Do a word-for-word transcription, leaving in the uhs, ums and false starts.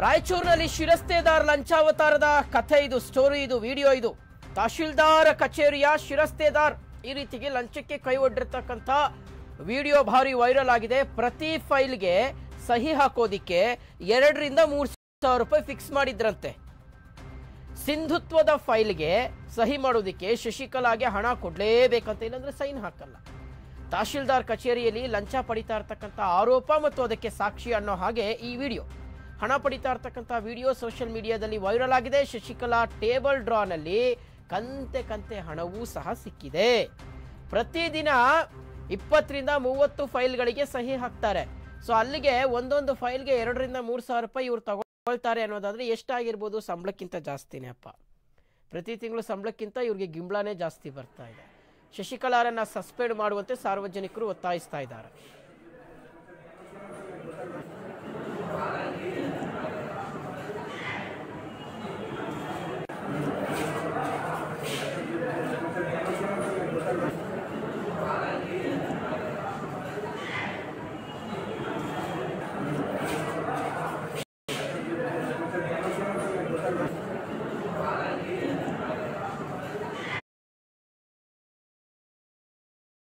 ರಾಯಚೂರಿನಲ್ಲಿ ಶಿರಸ್ತೇದಾರ್ ಲಂಚಾವತಾರದ ಕಥೆ ಇದು, ಸ್ಟೋರಿ ಇದು, ವಿಡಿಯೋ ಇದು. ತಹಶೀಲ್ದಾರ್ ಕಚೇರಿಯ ಶಿರಸ್ತೇದಾರ್ ಈ ರೀತಿಗೆ ಲಂಚಕ್ಕೆ ಕೈ ಒಡ್ಡಿರ್ತಕ್ಕಂಥ ವಿಡಿಯೋ ಭಾರಿ ವೈರಲ್ ಆಗಿದೆ. ಪ್ರತಿ ಫೈಲ್ಗೆ ಸಹಿ ಹಾಕೋದಿಕ್ಕೆ ಎರಡರಿಂದ ಮೂರು ಸಾವಿರ ರೂಪಾಯಿ ಫಿಕ್ಸ್ ಮಾಡಿದ್ರಂತೆ. ಸಿಂಧುತ್ವದ ಫೈಲ್ಗೆ ಸಹಿ ಮಾಡೋದಿಕ್ಕೆ ಶಶಿಕಲಾಗೆ ಹಣ ಕೊಡ್ಲೇಬೇಕಂತ, ಇಲ್ಲಾಂದ್ರೆ ಸೈನ್ ಹಾಕಲ್ಲ. ತಹಶೀಲ್ದಾರ್ ಕಚೇರಿಯಲ್ಲಿ ಲಂಚ ಪಡಿತಾ ಇರ್ತಕ್ಕಂಥ ಆರೋಪ ಮತ್ತು ಅದಕ್ಕೆ ಸಾಕ್ಷಿ ಅನ್ನೋ ಹಾಗೆ ಈ ವಿಡಿಯೋ. ಹಣ ಪಡಿತಾ ಇರ್ತಕ್ಕಂಥ ವಿಡಿಯೋ ಸೋಷಿಯಲ್ ಮೀಡಿಯಾದಲ್ಲಿ ವೈರಲ್ ಆಗಿದೆ. ಶಶಿಕಲಾ ಟೇಬಲ್ ಡ್ರಾನಲ್ಲಿ ಕಂತೆ ಕಂತೆ ಹಣವೂ ಸಹ ಸಿಕ್ಕಿದೆ. ಪ್ರತಿದಿನ ಇಪ್ಪತ್ತರಿಂದ ಮೂವತ್ತು ಫೈಲ್ಗಳಿಗೆ ಸಹಿ ಹಾಕ್ತಾರೆ. ಸೊ ಅಲ್ಲಿಗೆ ಒಂದೊಂದು ಫೈಲ್ಗೆ ಎರಡರಿಂದ ಮೂರು ಸಾವಿರ ರೂಪಾಯಿ ಇವ್ರು ತಗೊಳ್ತಾರೆ ಅನ್ನೋದಾದ್ರೆ ಎಷ್ಟಾಗಿರ್ಬೋದು? ಸಂಬಳಕ್ಕಿಂತ ಜಾಸ್ತಿನೇ ಅಪ್ಪ. ಪ್ರತಿ ತಿಂಗಳು ಸಂಬಳಕ್ಕಿಂತ ಇವ್ರಿಗೆ ಗಿಂಬಳನೇ ಜಾಸ್ತಿ ಬರ್ತಾ ಇದೆ. ಶಶಿಕಲಾರನ್ನ ಸಸ್ಪೆಂಡ್ ಮಾಡುವಂತೆ ಸಾರ್ವಜನಿಕರು ಒತ್ತಾಯಿಸ್ತಾ ಇದ್ದಾರೆ.